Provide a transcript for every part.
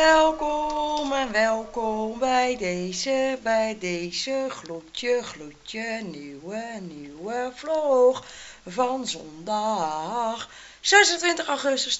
Welkom en welkom bij deze gloedje nieuwe vlog van zondag 26 augustus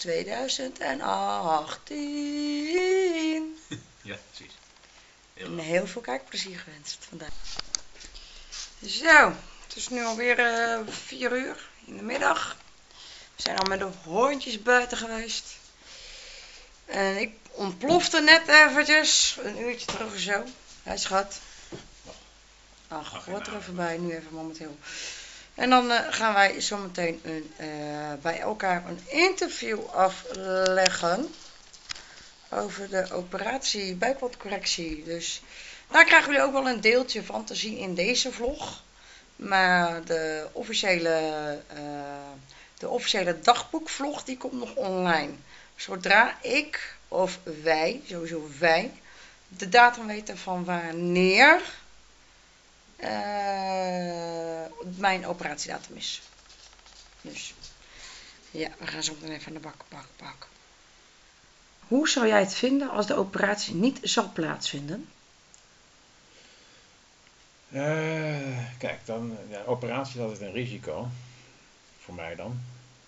2018. Ja, precies. En heel veel kijkplezier gewenst vandaag. Zo, het is nu alweer 4 uur in de middag. We zijn al met de hondjes buiten geweest. En ik ontplofte net eventjes, een uurtje terug of zo. Hij schat. Ach, wat er even bij, nu even momenteel. En dan gaan wij zometeen bij elkaar een interview afleggen over de operatie buikwandcorrectie. Dus daar krijgen jullie ook wel een deeltje van te zien in deze vlog. Maar de officiële dagboekvlog die komt nog online. Zodra ik of wij, sowieso wij, de datum weten van wanneer mijn operatiedatum is. Dus ja, we gaan zo meteen even aan de bak. Hoe zou jij het vinden als de operatie niet zal plaatsvinden? Kijk, dan, ja, operatie is altijd een risico. Voor mij dan.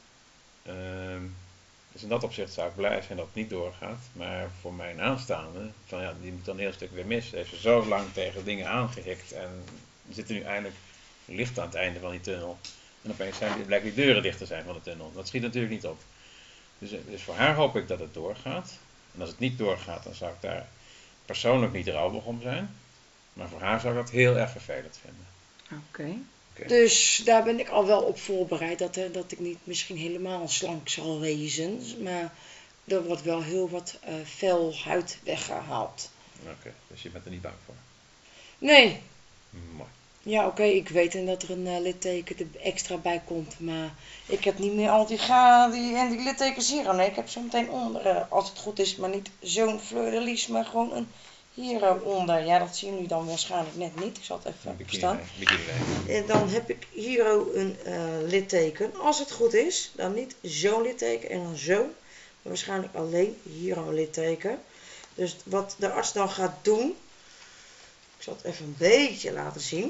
Dus in dat opzicht zou ik blij zijn dat het niet doorgaat. Maar voor mijn aanstaande, van, ja, die moet dan een heel stuk weer mis. Heeft ze zo lang tegen dingen aangehikt. En we zitten nu eindelijk licht aan het einde van die tunnel. En opeens blijken die deuren dicht te zijn van de tunnel. Dat schiet natuurlijk niet op. Dus voor haar hoop ik dat het doorgaat. En als het niet doorgaat, dan zou ik daar persoonlijk niet rouwig om zijn. Maar voor haar zou ik dat heel erg vervelend vinden. Oké. Dus daar ben ik al wel op voorbereid. Dat ik niet misschien helemaal slank zal wezen. Maar er wordt wel heel wat vel huid weggehaald. Oké, dus je bent er niet bang voor? Nee. Mooi. Ja, oké, ik weet dat er een litteken er extra bij komt. Maar ik heb niet meer al die littekens hier. Nee, ik heb zo meteen onder, als het goed is, maar niet zo'n fleur de lis, maar gewoon een hieronder. Ja, dat zien jullie dan waarschijnlijk net niet. Ik zal het even staan. En dan heb ik hier een litteken. Als het goed is, dan niet zo'n litteken en dan zo. Maar waarschijnlijk alleen hier een litteken. Dus wat de arts dan gaat doen, ik zal het even een beetje laten zien.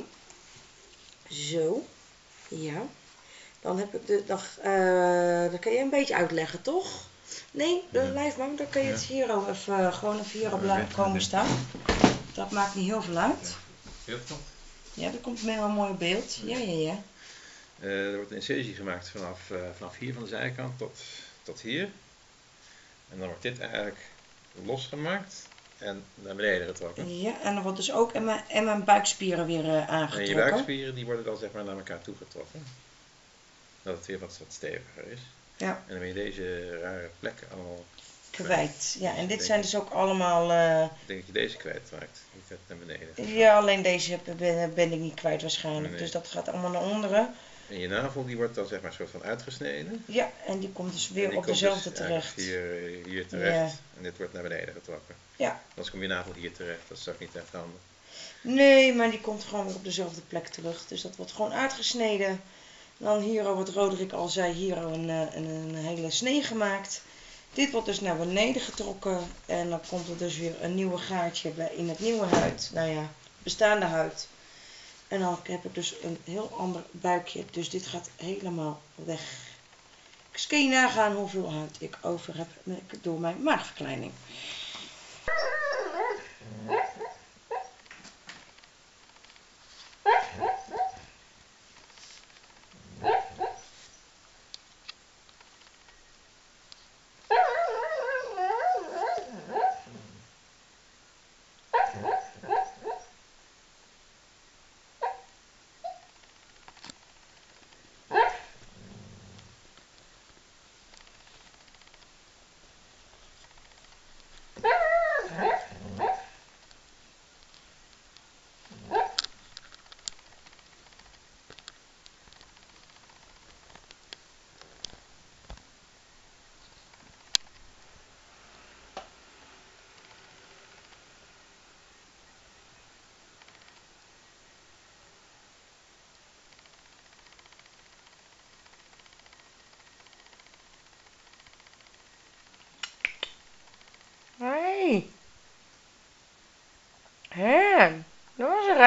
Zo, ja. Dan heb ik dan kan je een beetje uitleggen, toch? Nee, dat blijft maar. Dan kun je het hier al even, gewoon even hier blijven komen staan. Dat maakt niet heel veel uit. Beeld komt? Ja, er komt een mooi beeld. Ja. Er wordt een incisie gemaakt vanaf hier van de zijkant tot hier. En dan wordt dit eigenlijk losgemaakt en naar beneden getrokken. Ja, en dan wordt dus ook en mijn buikspieren weer aangetrokken. En je buikspieren die worden dan zeg maar naar elkaar toe getrokken. Dat het weer wat steviger is. Ja. En dan ben je deze rare plekken allemaal kwijt. Ja, en dit zijn dus ook allemaal... Ik denk dat je deze kwijtraakt. Die gaat naar beneden. Ja, alleen deze ben ik niet kwijt waarschijnlijk. Nee. Dus dat gaat allemaal naar onderen. En je navel die wordt dan zeg maar soort van uitgesneden. Ja, en die komt dus weer op dezelfde dus terecht. Hier terecht. Ja. En dit wordt naar beneden getrokken. Ja. Anders komt je navel hier terecht. Dat is ook niet echt handig. Nee, maar die komt gewoon weer op dezelfde plek terug. Dus dat wordt gewoon uitgesneden. Dan hier, wat Roderick al zei, hier een hele snee gemaakt. Dit wordt dus naar beneden getrokken. En dan komt er dus weer een nieuwe gaatje in het nieuwe huid. Nou ja, bestaande huid. En dan heb ik dus een heel ander buikje. Dus dit gaat helemaal weg. Dus kun je nagaan hoeveel huid ik over heb door mijn maagverkleining.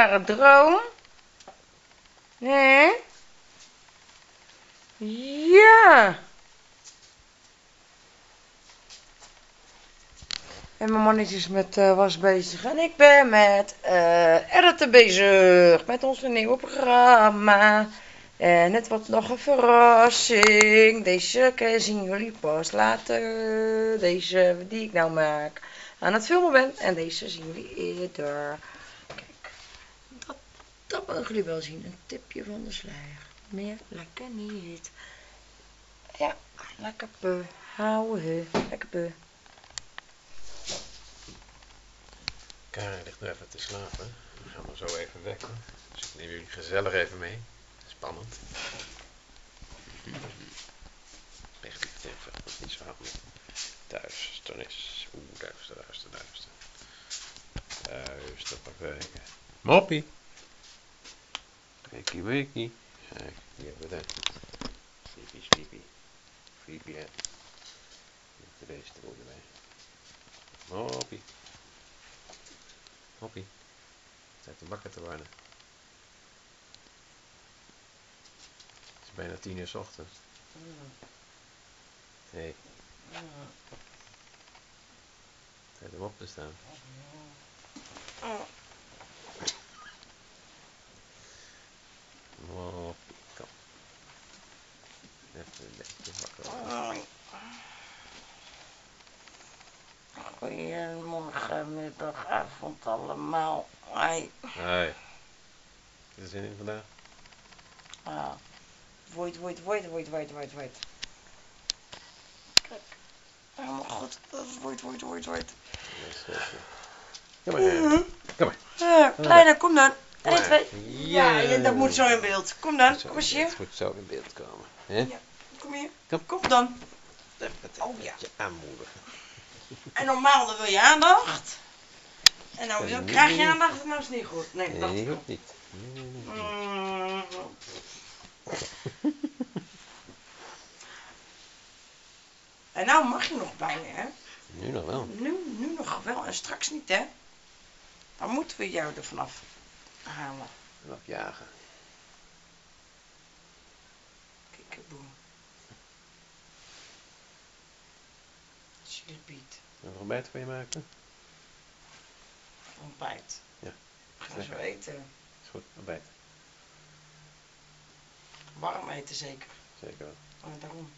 rare droom? Nee? Ja. En mijn mannetje is met was bezig en ik ben met editen bezig. Met ons nieuwe programma. En het wordt nog een verrassing. Deze zien jullie pas later. Deze die ik nou maak aan het filmen ben. En deze zien jullie eerder. Kijk, dat mogen jullie wel zien. Een tipje van de sluier. Meer lekker niet. Ja, lekker behouden. Lekker be. Karin ligt nu even te slapen. We gaan hem zo even wekken. Dus ik neem jullie gezellig even mee. Spannend. Echt niet even, dat is niet zo handig. Duisternis. Duister. Duister bewegen. Moppie. Wakey. Kijk, hier hebben we dat. Sleepy. Sleepy head. Deze er ook bij. Moppie. Tijd om wakker te worden. Het is bijna 10 uur 's ochtends. Hey. Tijd om op te staan. Moppie, kom. Even een beetje wakker worden. Goedemorgen, middag, avond allemaal. Hoi. Hoi. Heb je er zin in vandaag? Ah. Voit. Kijk. Helemaal goed. Voit. Kom maar. Kom maar. Kleine, kom dan. Kom 1, maar. 2. Ja, dat moet zo in beeld. Kom dan. Kom eens hier. Het moet zo in beeld komen. Hè? Ja, kom hier. Kom. Kom dan. Even Oh, ja. je aanmoedigen. En normaal dan wil je aandacht. En nou Nee. krijg je aandacht en nou is het niet goed. Nee, dat Nee, dacht ik hoeft niet. Nee. al. En nou mag je nog bijna, hè? Nu nog wel. Nu nog wel en straks niet, hè? Dan moeten we jou er vanaf halen. Nog jagen. Kikkeboe. Sleepiet. Nog een ontbijt voor je maken? Ontbijt. Ja. Gaan zo eten. Is goed, ontbijt. Warm eten zeker. Zeker wel. Daarom.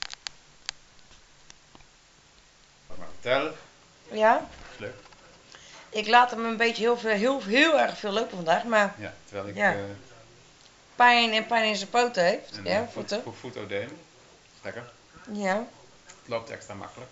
Wat maar vertellen. Ja? Is leuk. Ik laat hem een beetje heel erg veel lopen vandaag, maar Ja, terwijl ik Ja. Pijn in zijn poten heeft. een Ja, voeten. voetodeem. Lekker. Ja. Het loopt extra makkelijk.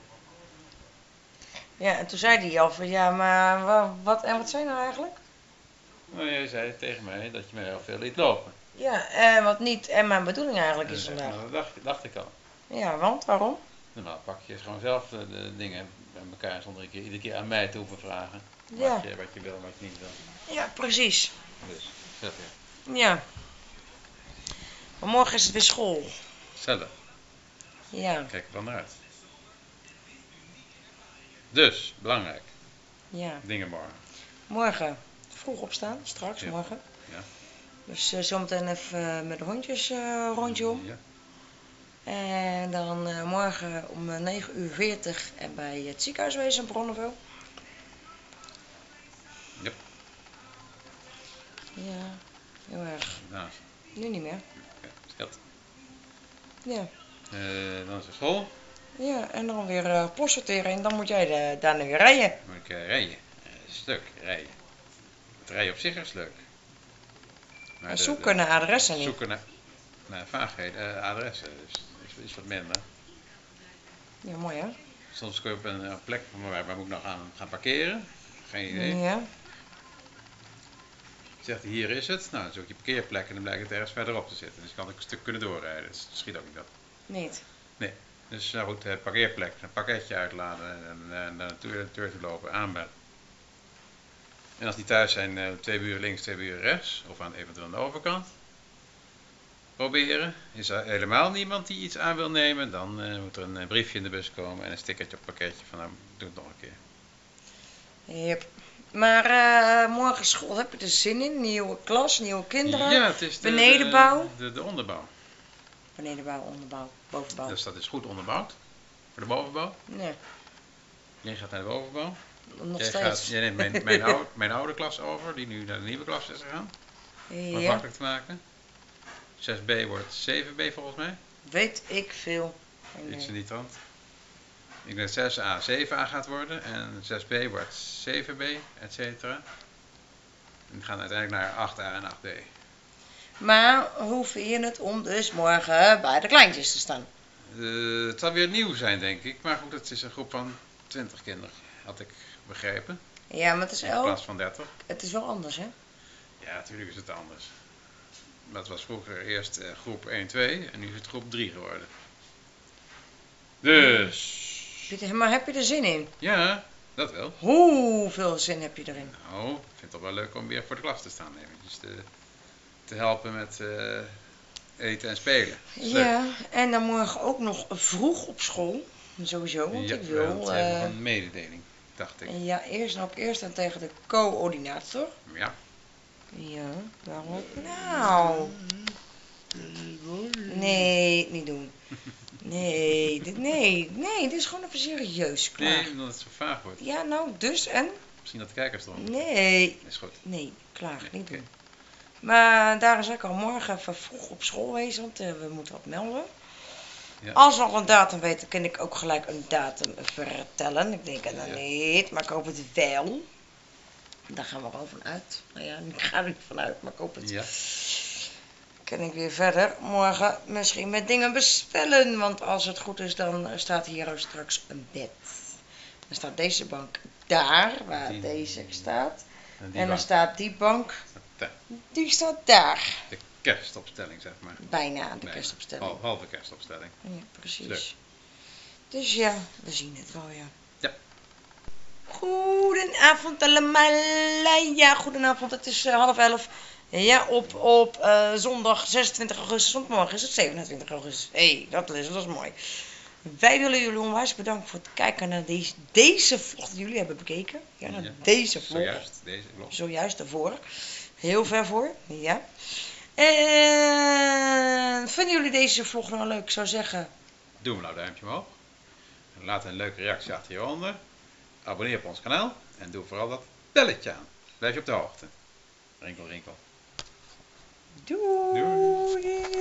Ja, en toen zei hij al van ja, maar wat zijn nou eigenlijk? Nou, jij zei tegen mij dat je mij heel veel liet lopen. Ja, en wat niet en mijn bedoeling eigenlijk is En, vandaag. nou, dat dacht ik al. Ja, want waarom? Normaal pak je gewoon zelf de dingen bij elkaar zonder iedere keer aan mij te hoeven vragen. Ja. Wat je wil en wat je niet wil. Ja, precies. Dus, zelf ja. Ja. Maar morgen is het weer school. Zelf. Ja. Kijk er wel naar uit. Dus, belangrijk. Ja. Dingen morgen. Morgen vroeg opstaan, straks, Ja. morgen. Ja. Dus zometeen even met de hondjes rondje om. Ja. En dan morgen om 9:40 en bij het ziekenhuis wezen in Bronneville. Yep. Ja, heel erg. Naast. Nu niet meer. Oké, scheelt. Ja. Dan is er school. Ja, en dan weer post sorteren en dan moet jij daarna weer rijden. Dan moet ik rijden. Stuk rijden. Het rijden op zich is leuk. Maar En zoeken naar adressen niet. Zoeken naar vaagheden, adressen. Dus is wat minder. Ja, mooi hè? Soms kom je op een plek waar moet ik nog gaan parkeren. Geen idee. Ja. Zegt hij, hier is het. Nou, dan zoek je parkeerplek en dan blijkt het ergens verderop te zitten. Dus kan ik een stuk kunnen doorrijden. Dus het schiet ook niet op. Niet. Dus nou goed, parkeerplek, een pakketje uitladen en naar de deur toe lopen, aanbellen. En als die thuis zijn, 2 buren links, 2 buren rechts, of eventueel aan de overkant. Proberen. Is er helemaal niemand die iets aan wil nemen, dan moet er een briefje in de bus komen en een stickertje op het pakketje van nou, doe het nog een keer. Yep. Maar morgen school, heb je er zin in? Nieuwe klas, nieuwe kinderen? Ja, het is benedenbouw? De onderbouw. Benedenbouw, onderbouw, bovenbouw. Dus dat is goed onderbouwd. Voor de bovenbouw. Nee, Jij gaat naar de bovenbouw. nog Jij steeds. neemt mijn oude klas over, die nu naar de nieuwe klas is gegaan. Om het Ja, makkelijk te maken. 6B wordt 7B volgens mij. weet ik veel. Iets in die trant. Ik denk dat 6A 7A gaat worden en 6B wordt 7B, et cetera. En we gaan uiteindelijk naar 8A en 8B. Maar hoe vind je het om dus morgen bij de kleintjes te staan? Het zal weer nieuw zijn, denk ik. Maar goed, het is een groep van 20 kinderen, had ik begrepen. Ja, maar het is, In plaats van 30. het is wel anders, hè? Ja, natuurlijk is het anders. Maar het was vroeger eerst groep 1, 2 en nu is het groep 3 geworden. Dus, Pieter, maar heb je er zin in? ja, dat wel. Hoeveel zin heb je erin? Nou, ik vind het toch wel leuk om weer voor de klas te staan. Eventjes te helpen met eten en spelen. Dat is leuk. Ja, en dan morgen ook nog vroeg op school. Sowieso, want Ja, ik we wil... hebben nog een mededeling, dacht ik. ja, eerst dan tegen de coördinator. Ja. Ja, waarom? Nou. Nee, niet doen. Nee, dit is gewoon even serieus. Klaar. Nee, omdat het zo vaag wordt. Ja, nou, dus en? Misschien dat de kijkers eronder. Nee, Is goed. nee, klaar, Nee, niet oké. doen. Maar daar zal ik al morgen even vroeg op school wezen, want we moeten wat melden. Ja. Als we al een datum weten, kan ik ook gelijk een datum vertellen. Ik denk het dan Ja. niet, maar ik hoop het wel. Daar gaan we gewoon vanuit. Nou ja, ik ga er niet vanuit, maar ik hoop het. Ja. Kan ik weer verder morgen misschien met dingen bestellen. Want als het goed is, dan staat hier ook straks een bed. Dan staat deze bank daar, waar Die- deze staat. En En dan bank. staat die bank, De, die staat daar. de kerstopstelling, zeg maar. Bijna de Nee, kerstopstelling. halve kerstopstelling. Ja, precies. Leuk. Dus ja, we zien het wel, ja. Ja. Goedenavond allemaal. Ja, goedenavond. Het is 10:30. Ja, op zondag 26 augustus. Want morgen is het 27 augustus. Hé, dat is mooi. Wij willen jullie onwijs bedanken voor het kijken naar deze vlog die jullie hebben bekeken. Ja, naar Ja, deze vlog. Zojuist, deze vlog. Zojuist daarvoor. Heel ver voor. Ja. En vinden jullie deze vlog nou leuk? Ik zou zeggen, Doen we nou duimpje omhoog. Laat een leuke reactie achter hieronder. Abonneer op ons kanaal. En doe vooral dat belletje aan. Blijf je op de hoogte. Rinkel, rinkel. doei.